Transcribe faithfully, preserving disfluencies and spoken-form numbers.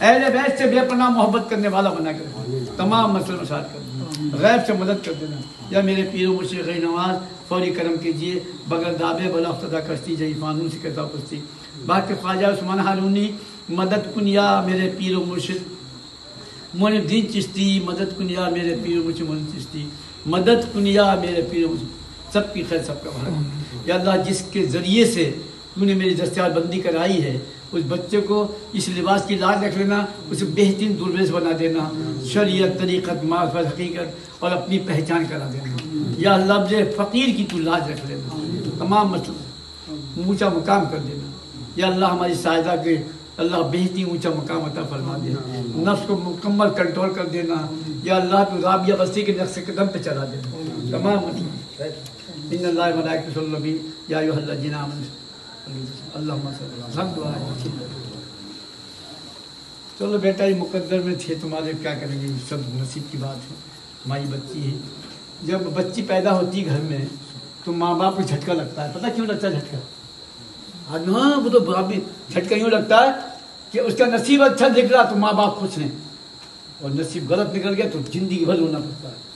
अहले बैत से बेपनाह मोहब्बत करने वाला बना कर तमाम मसले मसाइल कर देना, गैब से मदद कर देना। या मेरे पीरो मुर्शिद गई नवाज फौरी करम कीजिए, बगैर दाबे बला खुदा कश्ती जई फानून से कहता कुश्ती। बाकी ख्वाजा उस्मान हारूनी मदद कुनिया मेरे पीरो मुर्शिद मोइनुद्दीन चिश्ती, मदद कुनिया मेरे पीरो मुर्शिद मोइनुद्दीन चिश्ती, मदद कुनिया मेरे पीरो मुर्शिद, सबकी खैर सबका भला। या अल्लाह जिसके ज़रिए से तूने मेरी दस्तियार बंदी कराई है, उस बच्चे को इस लिबास की लाज रख लेना, उसे बेहतरीन दुर्वेश बना देना, शरीयत तरीक़त मार्फत हकीकत और अपनी पहचान करा देना। या लफ्ज़ फ़कीर की तू लाज रख लेना, तमाम मतलब ऊँचा मुकाम कर देना। या अल्लाह हमारी सहायता के अल्लाह बेहतरीन ऊँचा मुकाम अता फरमा दे, नफ्स को मुकम्मल कंट्रोल कर देना। या अल्लाह तो राबिया बस्ती के नक्श कदम पे चला देना, तमाम मतलब इन्नल्लाह व मलाइकतहु युसल्लूना अलैहि या अय्युहल्लज़ीना आमनू अल्लाहुम्मा सल्लि अला मुहम्मद। चलो बेटा ये मुकद्दर में थे तुम्हारे, क्या करेंगे, सब नसीब की बात है। माई बच्ची है, जब बच्ची पैदा होती है घर में तो माँ बाप को झटका लगता है। पता क्यों लगता है झटका? हाँ वो तो अभी झटका यूँ लगता है कि उसका नसीब अच्छा दिख रहा तो माँ बाप खुश हैं, और नसीब गलत निकल गया तो जिंदगी भर रोना पड़ता है।